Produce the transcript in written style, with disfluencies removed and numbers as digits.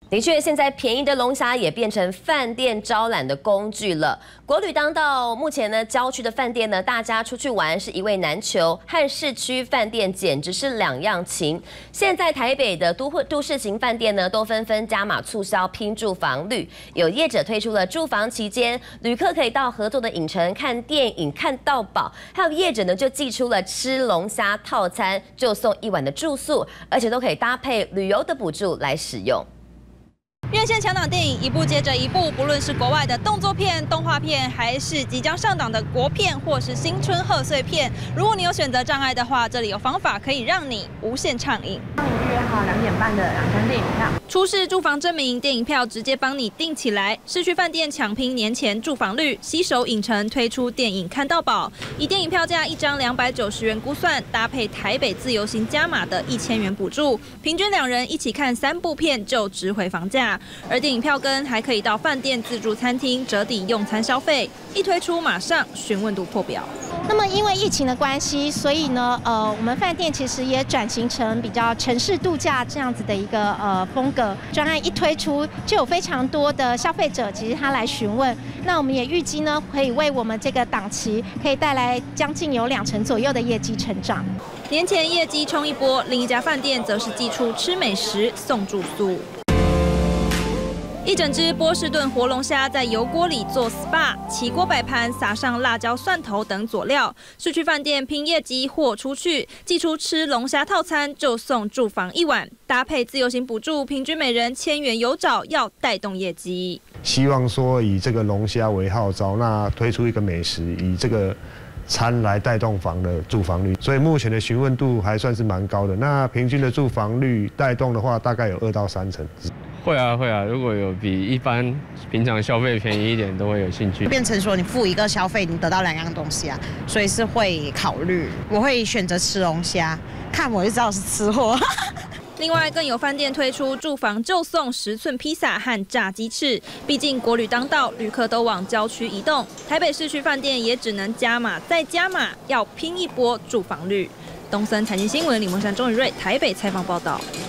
的确，现在便宜的龙虾也变成饭店招揽的工具了。国旅当道，目前呢，郊区的饭店呢，大家出去玩是一位难求，和市区饭店简直是两样情。现在台北的都市型饭店呢，都纷纷加码促销，拼住房率。有业者推出了住房期间，旅客可以到合作的影城看电影看到饱，还有业者呢就寄出了吃龙虾套餐就送1晚的住宿，而且都可以搭配旅游的补助来使用。 院线强档电影一部接着一部，不论是国外的动作片、动画片，还是即将上档的国片或是新春贺岁片，如果你有选择障碍的话，这里有方法可以让你无限畅饮。 帮你预约好2点半的2张电影票。 出示住房证明，电影票直接帮你订起来。市区饭店抢拼年前住房率，携手影城推出电影看到饱，以电影票价1张290元估算，搭配台北自由行加码的1000元补助，平均2人一起看3部片就值回房价。 而电影票根还可以到饭店自助餐厅折抵用餐消费，一推出马上询问度破表。 那么因为疫情的关系，所以呢，我们饭店其实也转型成比较城市度假这样子的一个风格。专案一推出，就有非常多的消费者其实他来询问。那我们也预计呢，可以为我们这个档期可以带来将近有2成左右的业绩成长。 年前业绩冲一波，另一家饭店则是寄出吃美食送住宿。 一整只波士顿活龙虾在油锅里做 SPA， 起锅摆盘，撒上辣椒、蒜头等佐料。市区饭店拼业绩豁出去，寄出吃龙虾套餐就送住房1晚，搭配自由行补助，平均每人1000元有找，要带动业绩。 希望说以这个龙虾为号召，那推出一个美食，以这个 餐来带动房的住房率，所以目前的询问度还算是蛮高的。那平均的住房率带动的话，大概有2到3成。 会啊会啊，如果有比一般平常消费便宜一点，都会有兴趣。 变成说你付一个消费，你得到2样东西啊，所以是会考虑。我会选择吃龙虾，看我就知道是吃货。 另外，更有饭店推出住房就送10寸披萨和炸鸡翅。毕竟国旅当道，旅客都往郊区移动，台北市区饭店也只能加码再加码，要拼一波住房率。东森财经新闻李梦山、钟宇瑞台北采访报道。